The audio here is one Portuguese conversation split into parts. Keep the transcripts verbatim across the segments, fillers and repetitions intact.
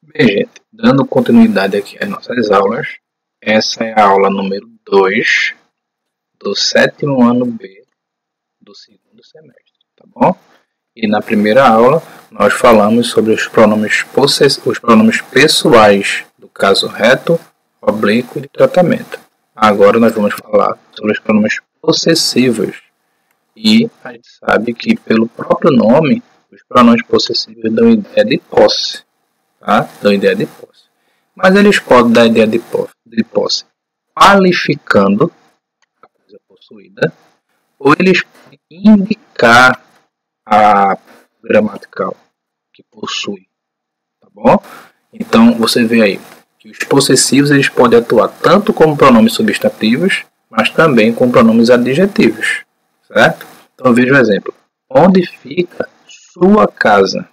Bem, gente, dando continuidade aqui às nossas aulas, essa é a aula número dois do sétimo ano B do segundo semestre, tá bom? E na primeira aula nós falamos sobre os pronomes, possess... os pronomes pessoais do caso reto, oblíquo e de tratamento. Agora nós vamos falar sobre os pronomes possessivos. E a gente sabe que pelo próprio nome, os pronomes possessivos dão ideia de posse. Tá? Dão ideia de posse. Mas eles podem dar ideia de posse, de posse qualificando a coisa possuída, ou eles podem indicar a gramatical que possui. Tá bom? Então você vê aí que os possessivos eles podem atuar tanto como pronomes substantivos, mas também como pronomes adjetivos. Certo? Então veja o exemplo. Onde fica sua casa?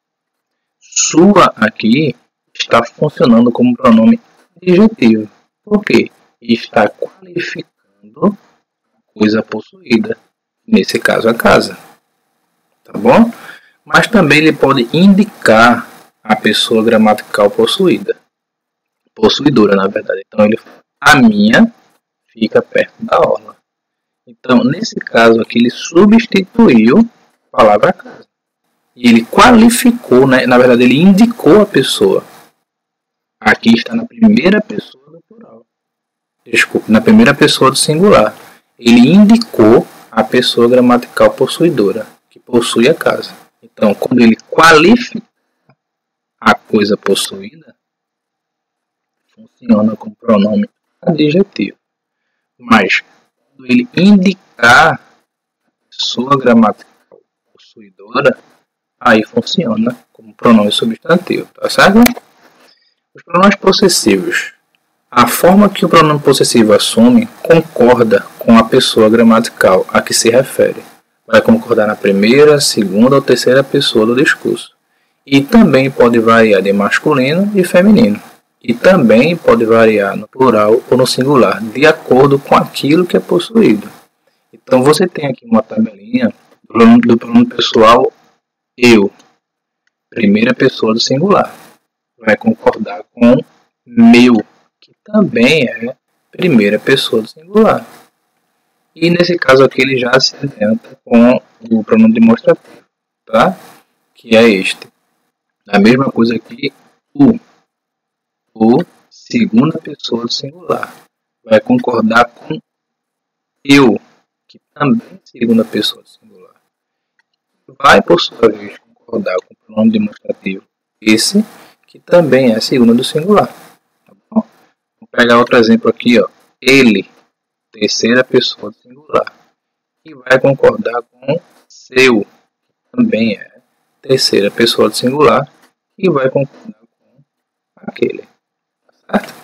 Sua aqui está funcionando como pronome adjetivo. Por quê? Está qualificando a coisa possuída. Nesse caso, a casa. Tá bom? Mas também ele pode indicar a pessoa gramatical possuída. Possuidora, na verdade. Então, ele a minha fica perto da orla. Então, nesse caso aqui, ele substituiu a palavra casa. E ele qualificou, né? Na verdade, ele indicou a pessoa. Aqui está na primeira pessoa do plural. Desculpe, na primeira pessoa do singular. Ele indicou a pessoa gramatical possuidora, que possui a casa. Então, quando ele qualifica a coisa possuída, funciona como pronome adjetivo. Mas, quando ele indicar a pessoa gramatical possuidora, aí funciona como pronome substantivo, tá certo? Os pronomes possessivos. A forma que o pronome possessivo assume concorda com a pessoa gramatical a que se refere. Vai concordar na primeira, segunda ou terceira pessoa do discurso. E também pode variar de masculino e feminino. E também pode variar no plural ou no singular, de acordo com aquilo que é possuído. Então você tem aqui uma tabelinha do pronome pessoal eu, primeira pessoa do singular, vai concordar com meu, que também é primeira pessoa do singular. E nesse caso aqui ele já se adianta com o pronome demonstrativo, tá? Que é este. A mesma coisa aqui, o, o segunda pessoa do singular, vai concordar com eu, que também é segunda pessoa do singular. Vai, por sua vez, concordar com o pronome demonstrativo esse, que também é segunda do singular. Tá bom? Vou pegar outro exemplo aqui, ó. Ele, terceira pessoa do singular. E vai concordar com seu, que também é terceira pessoa do singular. E vai concordar com aquele. Tá certo?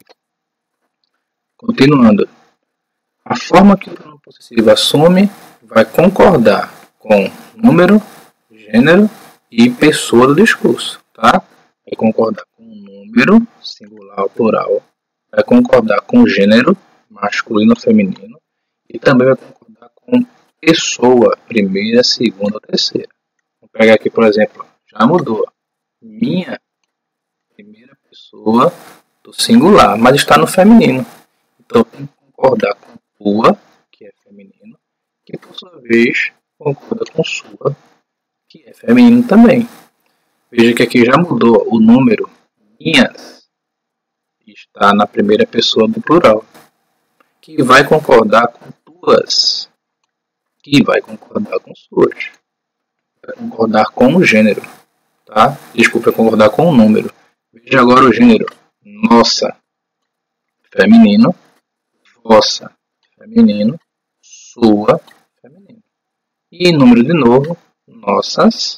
Continuando. A forma que o pronome possessivo assume vai concordar com número, gênero e pessoa do discurso, tá? Vai concordar com número, singular ou plural, vai concordar com gênero, masculino ou feminino, e também vai concordar com pessoa, primeira, segunda ou terceira. Vou pegar aqui, por exemplo, já mudou. Minha, primeira pessoa do singular, mas está no feminino. Então tem que concordar com tua, que é feminino, que por sua vez concorda com sua, que é feminino também. Veja que aqui já mudou o número minhas, está na primeira pessoa do plural, que vai concordar com tuas, que vai concordar com suas, vai concordar com o gênero, tá? Desculpa, concordar com o número. Veja agora o gênero nossa, feminino, vossa, feminino, sua, feminino. E número de novo, nossas,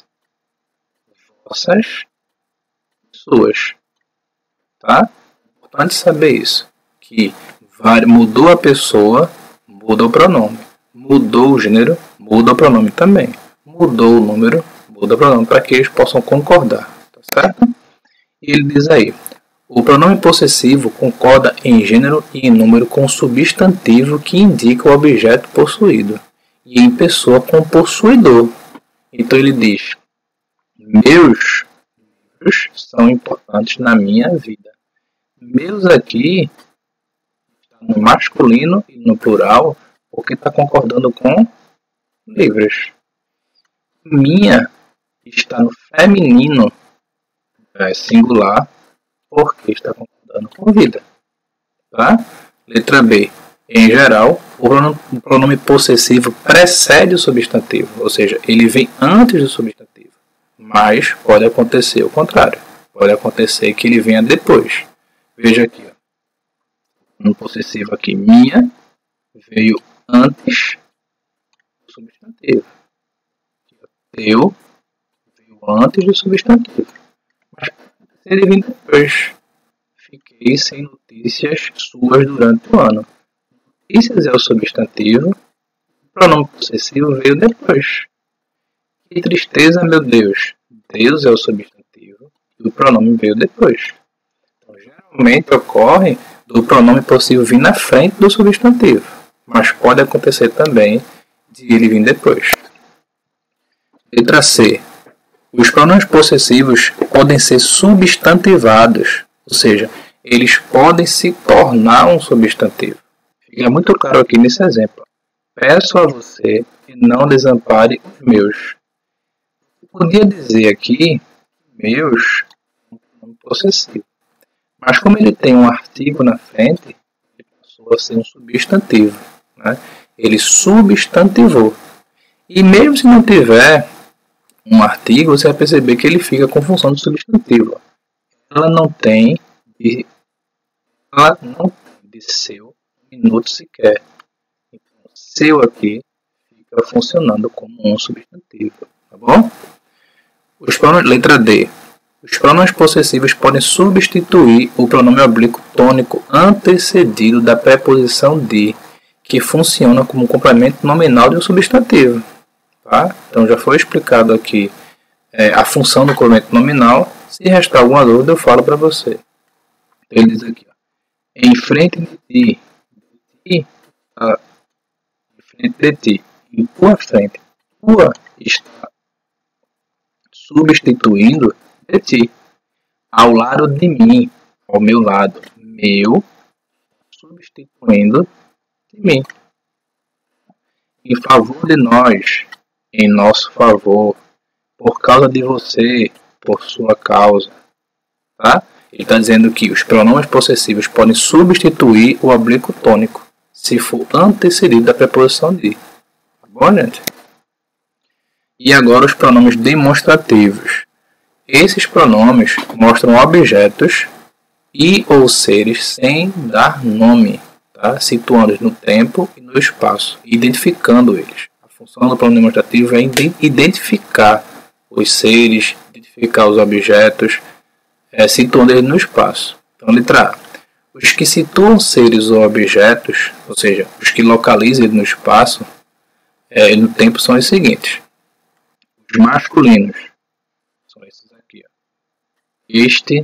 vossas, suas. Tá? Importante saber isso. Que mudou a pessoa, muda o pronome. Mudou o gênero, muda o pronome também. Mudou o número, muda o pronome, para que eles possam concordar. Tá certo? E ele diz aí, o pronome possessivo concorda em gênero e em número com o substantivo que indica o objeto possuído. E em pessoa com possuidor. Então ele diz, meus livros são importantes na minha vida. Meus aqui está no masculino e no plural, porque está concordando com livros. Minha está no feminino, é, singular, porque está concordando com vida. Tá? Letra B. Em geral, o pronome, o pronome possessivo precede o substantivo, ou seja, ele vem antes do substantivo. Mas pode acontecer o contrário. Pode acontecer que ele venha depois. Veja aqui, ó. No possessivo aqui, minha, veio antes do substantivo. Teu veio antes do substantivo. Mas se ele vir depois, fiquei sem notícias suas durante o ano. Notícias é o substantivo, o pronome possessivo veio depois. Que tristeza, meu Deus. Deus é o substantivo e o pronome veio depois. Então, geralmente ocorre do pronome possessivo vir na frente do substantivo, mas pode acontecer também de ele vir depois. Letra C. Os pronomes possessivos podem ser substantivados, ou seja, eles podem se tornar um substantivo. Fica muito claro aqui nesse exemplo. Peço a você que não desampare os meus. Eu podia dizer aqui meus é um pronome possessivo, mas como ele tem um artigo na frente, ele passou a ser um substantivo. Né? Ele substantivou. E mesmo se não tiver um artigo, você vai perceber que ele fica com função de substantivo. Ela não tem de, ela não tem de seu minuto sequer. Então, seu aqui fica funcionando como um substantivo. Tá bom? Os pronomes, letra D. Os pronomes possessivos podem substituir o pronome oblíquo tônico antecedido da preposição de, que funciona como complemento nominal de um substantivo. Tá? Então já foi explicado aqui é, a função do complemento nominal. Se restar alguma dúvida, eu falo para você. Ele diz aqui, ó, em frente de ti, de ti tá, em frente de ti, em tua frente, tua está substituindo de ti, ao lado de mim, ao meu lado, meu, substituindo de mim, em favor de nós, em nosso favor, por causa de você, por sua causa. Tá? Ele está dizendo que os pronomes possessivos podem substituir o oblíquo tônico se for antecedido da preposição de. Tá bom, gente? E agora os pronomes demonstrativos. Esses pronomes mostram objetos e ou seres sem dar nome, tá? Situando-os no tempo e no espaço, identificando eles. A função do pronome demonstrativo é identificar os seres, identificar os objetos, é, situando eles no espaço. Então, letra A. Os que situam seres ou objetos, ou seja, os que localizam eles no espaço, é, no tempo, são os seguintes. Os masculinos são esses aqui. Ó. Este,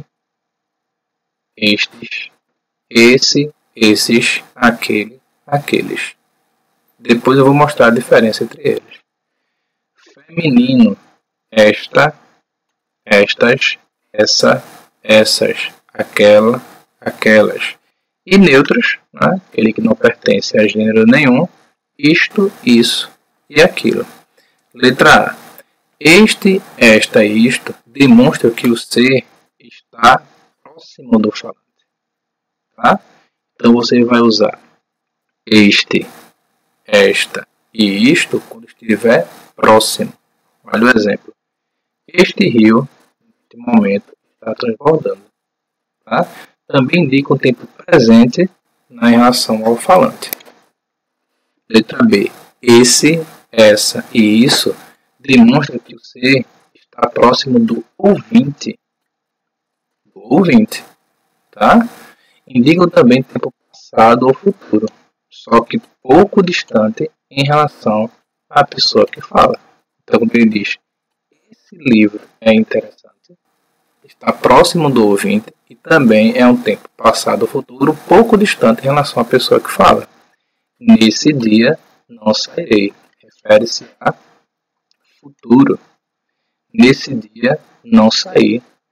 estes, esse, esses, aquele, aqueles. Depois eu vou mostrar a diferença entre eles. Feminino, esta, estas, essa, essas, aquela, aquelas. E neutros, né? Aquele que não pertence a gênero nenhum, isto, isso e aquilo. Letra A. Este, esta e isto demonstram que o ser está próximo do falante. Tá? Então você vai usar este, esta e isto quando estiver próximo. Olha o exemplo. Este rio, neste momento, está transbordando. Tá? Também indica o tempo presente na relação ao falante. Letra B. Esse, essa e isso demonstra que o ser está próximo do ouvinte. Do ouvinte. Tá? Indicam também tempo passado ou futuro, só que pouco distante em relação à pessoa que fala. Então, como ele diz, esse livro é interessante, está próximo do ouvinte e também é um tempo passado ou futuro pouco distante em relação à pessoa que fala. Nesse dia não sairei. Refere-se a futuro. Nesse dia não saí.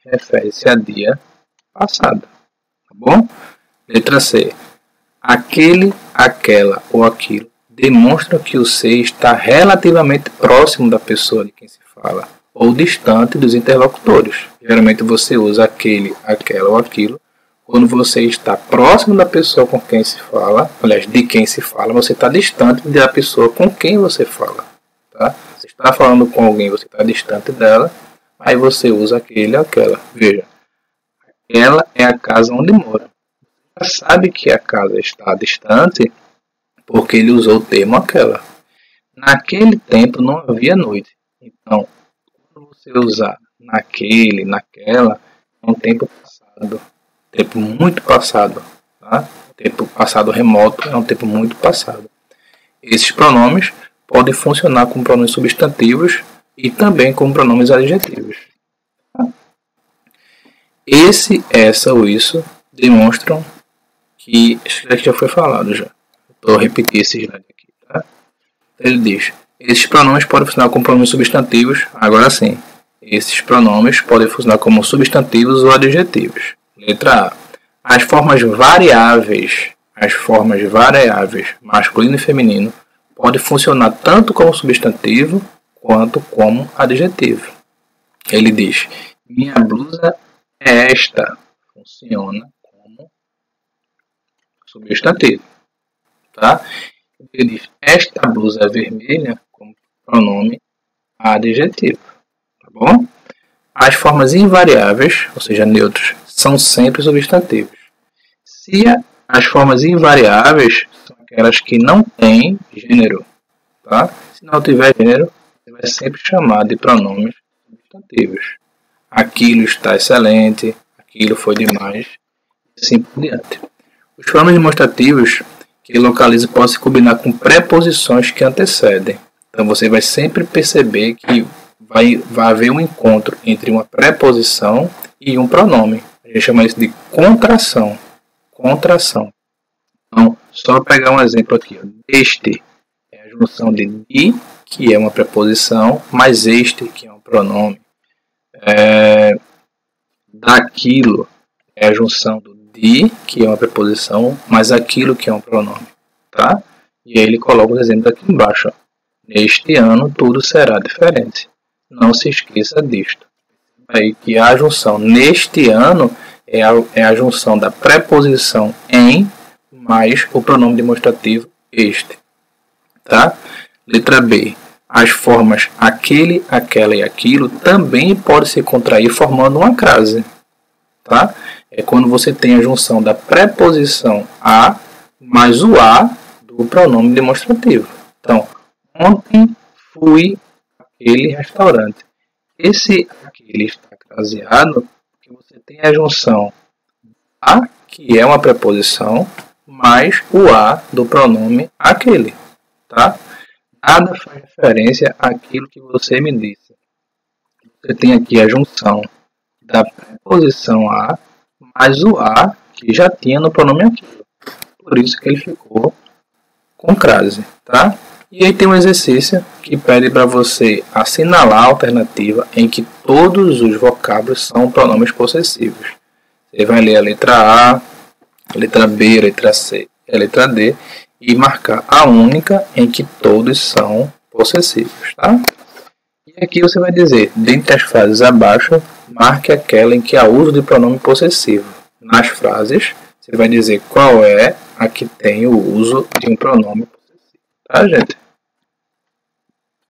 refere-se a dia passado. Tá bom? Letra C. Aquele, aquela ou aquilo demonstra que o ser está relativamente próximo da pessoa de quem se fala ou distante dos interlocutores. Geralmente você usa aquele, aquela ou aquilo quando você está próximo da pessoa com quem se fala, aliás, de quem se fala, você está distante da pessoa com quem você fala. Tá? Você está falando com alguém, você está distante dela, aí você usa aquele, aquela. Veja, ela é a casa onde mora. Você sabe que a casa está distante porque ele usou o termo aquela. Naquele tempo não havia noite. Então, quando você usar naquele, naquela, é um tempo passado. Tempo muito passado. Tá? Tempo passado remoto é um tempo muito passado. Esses pronomes podem funcionar como pronomes substantivos e também como pronomes adjetivos. Tá? Esse, essa ou isso demonstram que isso aqui já foi falado já. Vou repetir esse slide aqui. Tá? Ele diz: esses pronomes podem funcionar como pronomes substantivos. Agora sim, esses pronomes podem funcionar como substantivos ou adjetivos. Letra A. As formas variáveis, as formas variáveis masculino e feminino podem funcionar tanto como substantivo quanto como adjetivo. Ele diz: minha blusa é esta. Funciona como substantivo. Tá? Ele diz: esta blusa é vermelha como pronome adjetivo. Tá bom? As formas invariáveis, ou seja, neutros, são sempre substantivos. Se as formas invariáveis são aquelas que não têm gênero, tá? Se não tiver gênero, você vai sempre chamar de pronomes substantivos. Aquilo está excelente, aquilo foi demais, e assim por diante. Os pronomes demonstrativos que localizam podem se combinar com preposições que antecedem. Então você vai sempre perceber que vai, vai haver um encontro entre uma preposição e um pronome. A gente chama isso de contração. Contração. Então, só pegar um exemplo aqui. Ó. Este é a junção de de, que é uma preposição, mais este, que é um pronome. É, daquilo é a junção do de, que é uma preposição, mais aquilo, que é um pronome. Tá? E aí ele coloca os exemplos aqui embaixo. Ó. Neste ano tudo será diferente. Não se esqueça disto. Aí que a junção neste ano é a, é a junção da preposição em mais o pronome demonstrativo este. Tá? Letra B. As formas aquele, aquela e aquilo também podem se contrair formando uma crase. Tá? É quando você tem a junção da preposição a mais o a do pronome demonstrativo. Então, ontem fui àquele restaurante. Esse aquele está craseado porque você tem a junção a, que é uma preposição, mais o a do pronome aquele. Tá? Nada faz referência àquilo que você me disse. Você tem aqui a junção da preposição a mais o a que já tinha no pronome aquilo. Por isso que ele ficou com crase. Tá? E aí tem um exercício que pede para você assinalar a alternativa em que todos os vocábulos são pronomes possessivos. Você vai ler a letra A, a letra B, a letra C e a letra D e marcar a única em que todos são possessivos. Tá? E aqui você vai dizer, dentre as frases abaixo, marque aquela em que há uso de pronome possessivo. Nas frases, você vai dizer qual é a que tem o uso de um pronome possessivo. Tá, gente?